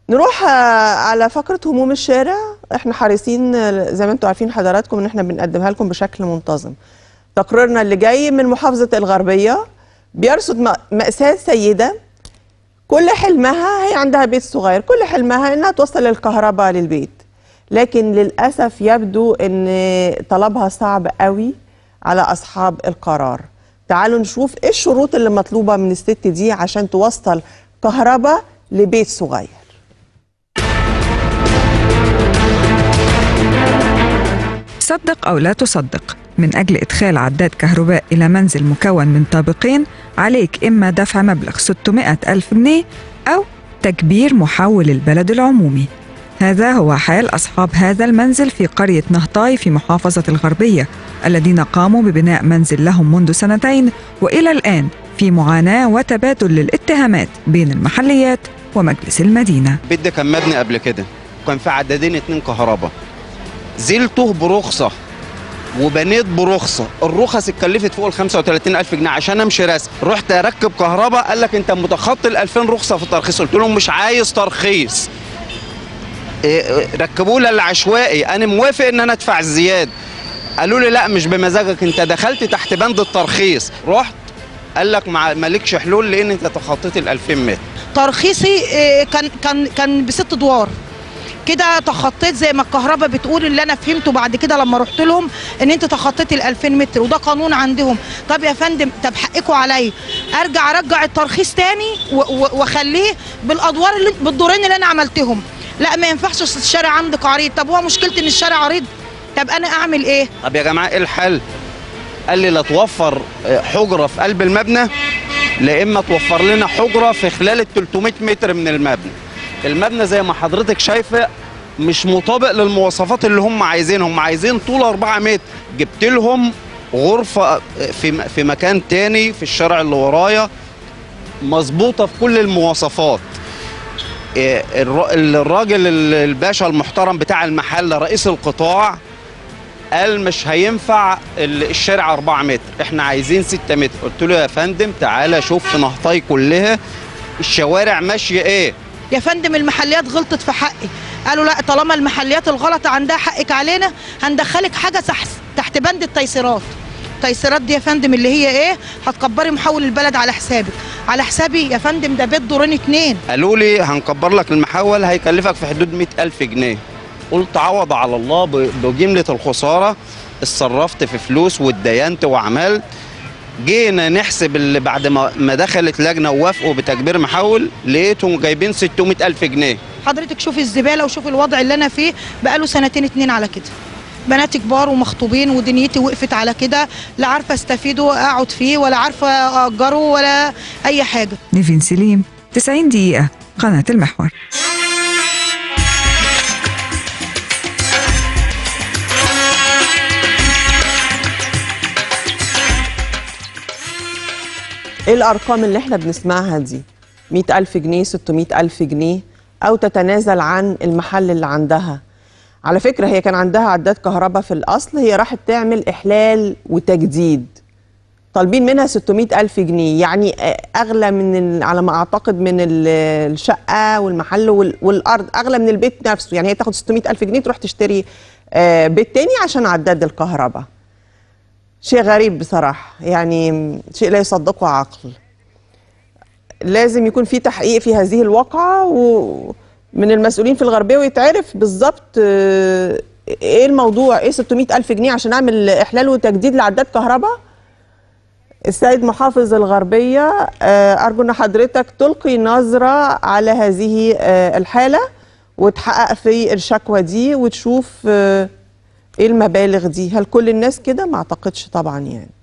نروح على فقرة هموم الشارع. احنا حريصين زي ما انتم عارفين حضراتكم ان احنا بنقدمها لكم بشكل منتظم. تقريرنا اللي جاي من محافظة الغربية بيرصد مأساة سيدة كل حلمها، هي عندها بيت صغير، كل حلمها انها توصل الكهرباء للبيت، لكن للأسف يبدو ان طلبها صعب قوي على أصحاب القرار. تعالوا نشوف ايه الشروط اللي مطلوبة من الست دي عشان توصل كهرباء لبيت صغير. صدق أو لا تصدق، من أجل إدخال عداد كهرباء إلى منزل مكون من طابقين عليك إما دفع مبلغ 600,000 جنيه أو تكبير محول البلد العمومي. هذا هو حال أصحاب هذا المنزل في قرية نهطاي في محافظة الغربية، الذين قاموا ببناء منزل لهم منذ 2 سنين، وإلى الآن في معاناة وتبادل للاتهامات بين المحليات ومجلس المدينة. البيت ده كان مبني قبل كده، كان في عدادين 2 كهرباء، زلته برخصة وبنيت برخصة، الرخص اتكلفت فوق ال 35,000 جنيه عشان امشي رسم، رحت اركب كهرباء قال لك انت متخطي ال 2000 رخصة في الترخيص، قلت لهم مش عايز ترخيص، ركبوا لي العشوائي، انا موافق ان انا ادفع الزيادة، قالوا لي لا مش بمزاجك انت دخلت تحت بند الترخيص، رحت قال لك مالكش حلول لان انت تخطيت ال 2000 متر. ترخيصي كان ب6 ادوار كده، تخطيت زي ما الكهرباء بتقول، اللي انا فهمته بعد كده لما رحت لهم ان انت تخطيت ال 2000 متر وده قانون عندهم. طب يا فندم، طب حقكم عليا ارجع الترخيص تاني واخليه بالادوار بالدورين اللي انا عملتهم؟ لا ما ينفعش، الشارع عندك عريض. طب هو مشكلتي ان الشارع عريض؟ طب انا اعمل ايه؟ طب يا جماعه ايه الحل؟ قال لي لا توفر حجره في قلب المبنى، لا اما توفر لنا حجره في خلال ال 300 متر من المبنى. المبنى زي ما حضرتك شايفه مش مطابق للمواصفات اللي هم عايزينها، هم عايزين طول 4 متر، جبت لهم غرفه في مكان تاني في الشارع اللي ورايا مظبوطه في كل المواصفات. الراجل الباشا المحترم بتاع المحل رئيس القطاع قال مش هينفع الشارع 4 متر، احنا عايزين 6 متر. قلت له يا فندم تعالى شوف في نهطاي كلها الشوارع ماشيه ايه. يا فندم المحليات غلطت في حقي، قالوا لا طالما المحليات الغلط عندها حقك علينا هندخلك حاجه تحت بند التيسيرات. التيسيرات دي يا فندم اللي هي ايه؟ هتكبري محول البلد على حسابك. على حسابي يا فندم؟ ده بيت دورين 2. قالوا لي هنكبر لك المحول هيكلفك في حدود 100,000 جنيه. قلت عوض على الله بجمله الخساره، اتصرفت في فلوس واتدينت وعملت. جينا نحسب اللي بعد ما دخلت لجنه ووافقوا بتكبير محول، لقيتهم جايبين 600,000 جنيه. حضرتك شوفي الزباله وشوفي الوضع اللي انا فيه، بقاله 2 2 على كده. بناتي كبار ومخطوبين ودنيتي وقفت على كده، لا عارفه استفيده اقعد فيه ولا عارفه اجره ولا اي حاجه. نيفين سليم، 90 دقيقه، قناه المحور. ايه الارقام اللي احنا بنسمعها دي؟ 100,000 جنيه، 600,000 جنيه، او تتنازل عن المحل اللي عندها. على فكرة هي كان عندها عداد كهرباء في الأصل، هي راحت تعمل إحلال وتجديد، طالبين منها 600,000 جنيه، يعني أغلى من على ما أعتقد من الشقة والمحل والأرض، أغلى من البيت نفسه. يعني هي تاخد 600,000 جنيه تروح تشتري بيت تاني عشان عداد الكهرباء. شيء غريب بصراحة، يعني شيء لا يصدقه عقل. لازم يكون في تحقيق في هذه الواقعة من المسؤولين في الغربية ويتعرف بالظبط ايه الموضوع، ايه 600,000 جنيه عشان اعمل احلال وتجديد لعداد كهرباء. السيد محافظ الغربية، ارجو ان حضرتك تلقي نظرة على هذه الحالة وتحقق في الشكوى دي وتشوف ايه المبالغ دي. هل كل الناس كده؟ ما اعتقدش طبعا يعني.